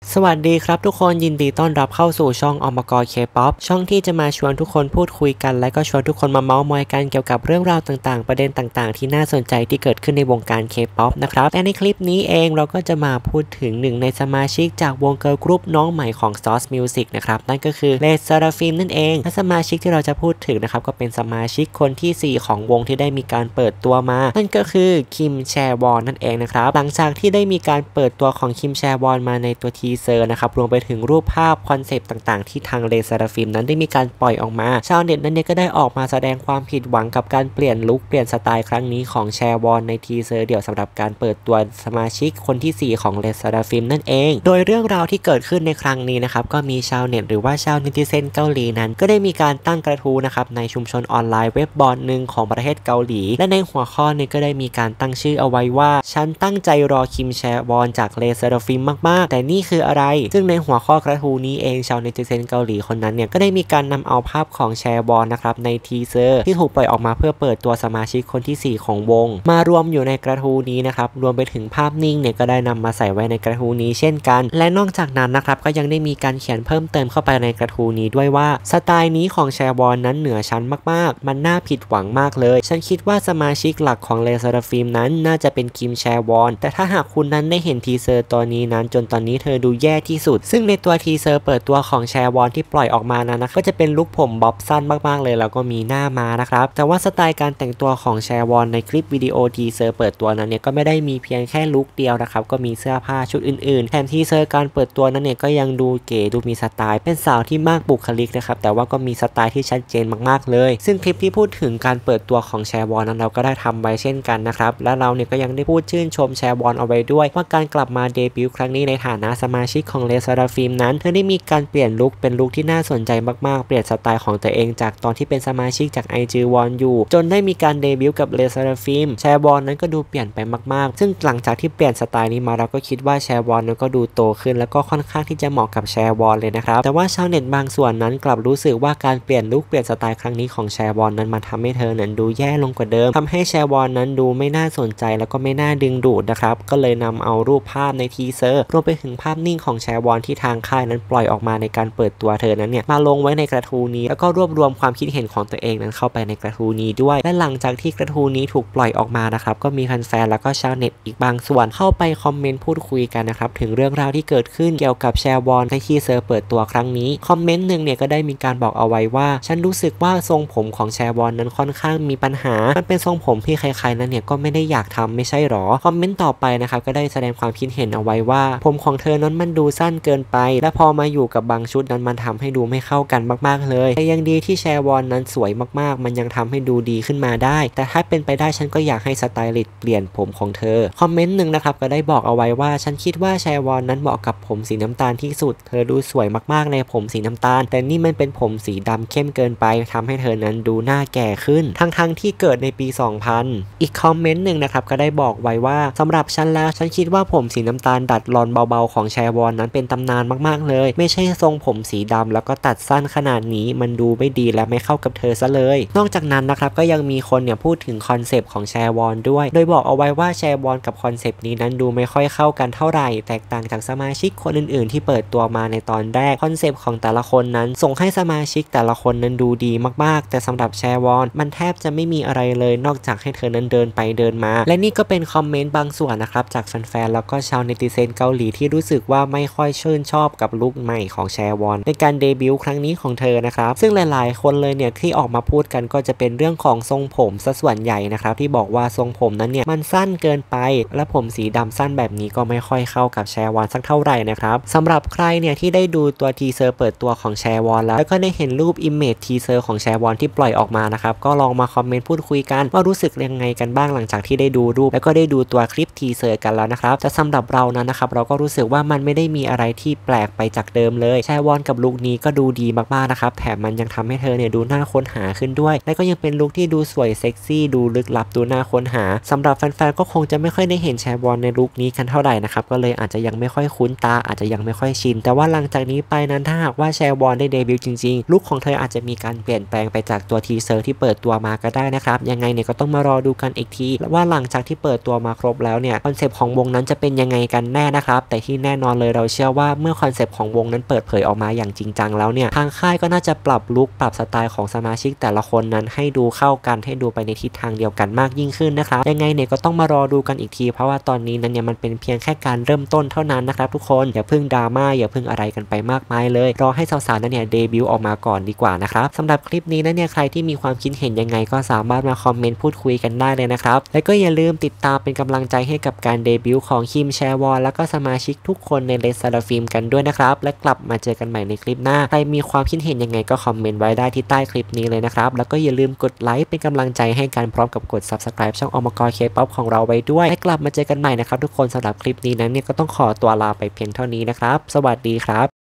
สวัสดีครับทุกคนยินดีต้อนรับเข้าสู่ช่องอมกรเคป๊อปช่องที่จะมาชวนทุกคนพูดคุยกันและก็ชวนทุกคนมาเมาท์มอยกันเกี่ยวกับเรื่องราวต่างๆประเด็นต่างๆที่น่าสนใจที่เกิดขึ้นในวงการเคป๊อปนะครับและในคลิปนี้เองเราก็จะมาพูดถึงหนึ่งในสมาชิกจากวงเกิร์ลกรุ๊ปน้องใหม่ของ Sauce Music นะครับนั่นก็คือเลเซราฟิมนั่นเองและสมาชิกที่เราจะพูดถึงนะครับก็เป็นสมาชิกคนที่4ของวงที่ได้มีการเปิดตัวมานั่นก็คือคิมแชวอนนั่นเองนะครับหลังจากที่ได้มีการเปิดตัวของคิมแชวอนมาในตัวทีเซอร์นะครับรวมไปถึงรูปภาพคอนเซปต์ต่างๆที่ทางเลเซราฟิมนั้นได้มีการปล่อยออกมาชาวเน็ตนั้นเนี่ยก็ได้ออกมาแสดงความผิดหวังกับการเปลี่ยนลุคเปลี่ยนสไตล์ครั้งนี้ของแชวอนในทีเซอร์เดี่ยวสำหรับการเปิดตัวสมาชิกคนที่4ของเลเซราฟิมนั่นเองโดยเรื่องราวที่เกิดขึ้นในครั้งนี้นะครับก็มีชาวเน็ตหรือว่าชาวเนติเซนเกาหลีนั้นก็ได้มีการตั้งกระทู้นะครับในชุมชนออนไลน์เว็บบอร์ดหนึ่งของประเทศเกาหลีและในหัวข้อนี้ก็ได้มีการตั้งชื่อเอาไว้ว่าฉันตั้งใจรอคิมแชวอนจากเลเซราฟิมมากๆแต่นี่คืออะไรซึ่งในหัวข้อกระทู้นี้เองชาวเนติเซนเกาหลีคนนั้นเนี่ยก็ได้มีการนำเอาภาพของแชวอนนะครับในทีเซอร์ที่ถูกปล่อยออกมาเพื่อเปิดตัวสมาชิกคนที่4ของวงมารวมอยู่ในกระทู้นี้นะครับรวมไปถึงภาพนิ่งเนี่ยก็ได้นำมาใส่ไว้ในกระทู้นี้เช่นกันและนอกจากนั้นนะครับก็ยังได้มีการเขียนเพิ่มเติมเข้าไปในกระทู้นี้ด้วยว่าสไตล์นี้ของแชวอนนั้นเหนือชั้นมากๆมันน่าผิดหวังมากเลยฉันคิดว่าสมาชิกหลักของเลเซราฟิมนั้นน่าจะเป็นคิมแชวอนแต่ถ้าหากคุณนั้นได้เห็นทีเซอร์ตัวนี้นั้นจนตอนนี้เธอดูแย่ที่สุดซึ่งในตัวทีเซอร์เปิดตัวของแชวอนที่ปล่อยออกมานั้นนะก็จะเป็นลุคผมบ๊อบสั้นมากๆเลยแล้วก็มีหน้ามานะครับแต่ว่าสไตล์การแต่งตัวของแชวอนในคลิปวิดีโอทีเซอร์เปิดตัวนั้นเนี่ยก็ไม่ได้มีเพียงแค่ลุคเดียวนะครับก็มีเสื้อผ้าชุดอื่นๆแถมทีเซอร์การเปิดตัวนั้นเนี่ยก็ยังดูเก๋ดูมีสไตล์เป็นสาวที่มากบุคลิกนะครับแต่ว่าก็มีสไตล์ที่ชัดเจนมากๆเลยซึ่งคลิปที่พูดถึงการเปิดตัวของแชวอนนั้นเราก็ได้ทำไว้เช่นกันนะครับและเราเนี่ยก็ยังได้พูดชื่นชมแชวอนเอาไว้ด้วยว่าการกลับมาเดบิวต์ครั้งนี้ในฐานะสมาชิกของเลเซราฟิมนั้นเธอได้มีการเปลี่ยนลุคเป็นลุคที่น่าสนใจมากๆเปลี่ยนสไตล์ของตัวเองจากตอนที่เป็นสมาชิกจาก IG1 อยู่จนได้มีการเดบิวต์กับเลเซราฟิมแชวอนนั้นก็ดูเปลี่ยนไปมากๆซึ่งหลังจากที่เปลี่ยนสไตล์นี้มาเราก็คิดว่าแชวอนนั้นก็ดูโตขึ้นแล้วก็ค่อนข้างที่จะเหมาะกับแชวอนเลยนะครับแต่ว่าชาวเน็ตบางส่วนนั้นกลับรู้สึกว่าการเปลี่ยนลุคเปลี่ยนสไตล์ครั้งนี้ของแชวอนนั้นมาทำให้เธอนั้นดูแย่ลงกว่าเดิมทำให้แชวอนนั้นดูไม่น่าสนใจแล้วก็ไม่น่าดึงดูดนะครับก็เลยนำเอารูปภาพในทีเซอร์รวมไปถึงภาพนิ่งของแชวอนที่ทางค่ายนั้นปล่อยออกมาในการเปิดตัวเธอนั้นเนี่ยมาลงไว้ในกระทู้นี้แล้วก็รวบรวมความคิดเห็นของตัวเองนั้นเข้าไปในกระทู้นี้ด้วยและหลังจากที่กระทู้นี้ถูกปล่อยออกมานะครับก็มีแฟนๆแล้วก็ชาวเน็ตอีกบางส่วนเข้าไปคอมเมนต์พูดคุยกันนะครับถึงเรื่องราวที่เกิดขึ้นเกี่ยวกับแชวอนในทีเซอร์เปิดตัวครั้งนี้คอมเมนต์หนึ่งเนี่ยก็ได้มีการบอกเอาไว้ว่าฉันรู้สึกว่าทรงผมของแชวอนนั้นค่อนข้างมีปัญหามันเป็นทรงผมที่ใครๆนั้นเนี่ยก็ไม่ได้อยากทำไม่ใช่หรอคอมเมนต์ต่อไปนะครับก็ได้แสดงความคิดเห็นเอาไว้ว่าผมของเธอนั้นมันดูสั้นเกินไปและพอมาอยู่กับบางชุดนั้นมันทำให้ดูไม่เข้ากันมากๆเลยแต่ยังดีที่แชวอนนั้นสวยมากๆมันยังทำให้ดูดีขึ้นมาได้แต่ถ้าเป็นไปได้ฉันก็อยากให้สไตลิสต์เปลี่ยนผมของเธอคอมเมนต์หนึ่งนะครับก็ได้บอกเอาไว้ว่าฉันคิดว่าแชวอนนั้นเหมาะกับผมสีน้ำตาลที่สุดเธอดูสวยมากๆในผมสีน้ำตาลแต่นี่มันเป็นผมสีดำเข้มเกินไปทำให้เธอนั้นดูหน้าแก่ขึ้นทั้งที่เกิดในปี 2000อีกคอมเมนต์หนึ่งนะครับก็ได้บอกไว้ว่าสำหรับฉันแล้วฉันคิดว่าผมสีน้ำตาลดัดรอนเบาๆของแชวอนนั้นเป็นตำนานมากๆเลยไม่ใช่ทรงผมสีดำแล้วก็ตัดสั้นขนาดนี้มันดูไม่ดีและไม่เข้ากับเธอซะเลยนอกจากนั้นนะครับก็ยังมีคนเนี่ยพูดถึงคอนเซปต์ของแชวอนด้วยโดยบอกเอาไว้ว่าแชวอนกับคอนเซปต์นี้นั้นดูไม่ค่อยเข้ากันเท่าไหร่แตกต่างจากสมาชิกคนอื่นๆที่เปิดตัวมาในตอนแรกคอนเซปต์ของแต่ละคนนั้นส่งให้สมาชิกแต่ละคนนั้นดูดีมากๆแต่สำหรับแชวอนมันแทบจะไม่มีอะไรเลยนอกจากให้เธอนั้นเดินไปเดินมาและนี่ก็เป็นคอมเมนต์บางส่วนนะครับจากแฟนๆแล้วก็ชาวเนติเซนเกาหลีที่รู้สึกว่าไม่ค่อยชื่นชอบกับลุคใหม่ของแชวอนในการเดบิวต์ครั้งนี้ของเธอนะครับซึ่งหลายๆคนเลยเนี่ยที่ออกมาพูดกันก็จะเป็นเรื่องของทรงผมซะส่วนใหญ่นะครับที่บอกว่าทรงผมนั้นเนี่ยมันสั้นเกินไปและผมสีดำสั้นแบบนี้ก็ไม่ค่อยเข้ากับแชวอนสักเท่าไหร่นะครับสำหรับใครเนี่ยที่ได้ดูตัวทีเซอร์เปิดตัวของแชวอนแล้วก็ได้เห็นรูปอิมเมจทีเซอร์ของแชวอนที่ปล่อยออกมานะครับก็ลองมาคอมเมนต์พูดคุยกันว่ารู้สึกยังไงกันบ้างหลังจากที่ได้ดูรูปแล้วก็ได้ดูตัวคลิปทีเซอร์กันแล้วนะครับแต่สำหรับเรานั้นนะครับเราก็รู้สึกว่ามันไม่ได้มีอะไรที่แปลกไปจากเดิมเลยแชวอนกับลุคนี้ก็ดูดีมากๆนะครับแถมมันยังทำให้เธอเนี่ยดูน่าค้นหาขึ้นด้วยและก็ยังเป็นลุคที่ดูสวยเซ็กซี่ดูลึกลับดูน่าค้นหาสำหรับแฟนๆก็คงจะไม่ค่อยได้เห็นแชวอนในลุคนี้กันเท่าไหร่นะครับก็เลยอาจจะยังไม่ค่อยคุ้นตาอาจจะยังไม่ค่อยชินแต่ว่าหลังจากนี้ไปนั้นถ้าหากว่าแชวอนได้เดบิวต์จริงๆลุคของเธออาจจะมีการเปลี่ยนแปลงไปจากตัวทีเซอร์ที่เปิดตัวมาก็ได้นะครับยังไงเนี่ยก็ต้องมารอดูกันอีกทีว่าหลังจากที่เปิดตัวมาครบแล้วเนี่ยคอนเซปต์ของวงนั้นจะเป็นยังไงกันแน่นะครับแต่ที่แน่นอนเลยเราเชื่อว่าเมื่อคอนเซปต์ของวงนั้นเปิดเผยออกมาอย่างจริงจังแล้วเนี่ยทางค่ายก็น่าจะปรับลุคปรับสไตล์ของสมาชิกแต่ละคนนั้นให้ดูเข้ากันให้ดูไปในทิศทางเดียวกันมากยิ่งขึ้นนะครับยังไงเนี่ยก็ต้องมารอดูกันอีกทีเพราะว่าตอนนี้นั้นเนี่ยมันเป็นเพียงแค่การเริ่มต้นเท่านั้นนะครับทุกคนอย่าพึ่งดราม่าอย่าพึ่งอะไรกันไปมากมายเลยรอให้สาวๆนั้นเนี่ยเดบิวต์ออกมาก่อนดีกว่านะครับสำหรับคลิปนี้นั้นเนี่ยใครที่มีความคิดเห็นยังไงก็สามารถมาคอมเมนต์พูดคุยกันได้เลยนะครับและก็อย่าลืมติดตามเป็นกำลังใจให้กับการเดบิวต์ของคิมแชวอนแล้วก็สมาชิกทุกคนในเลสซาราฟิล์มกันด้วยนะครับและกลับมาเจอกันใหม่ในคลิปหน้าใครมีความคิดเห็นยังไงก็คอมเมนต์ไว้ได้ที่ใต้คลิปนี้เลยนะครับแล้วก็อย่าลืมกดไลค์เป็นกำลังใจให้กันพร้อมกับกด Subscribe ช่องอมกเคป๊อปของเราไว้ด้วยและกลับมาเจอกันใหม่นะครับทุกคนสำหรับคลิปนี้นั้นเนี่ยก็ต้องขอตัวลาไปเพียงเท่านี้นะครับสวัสดีครับ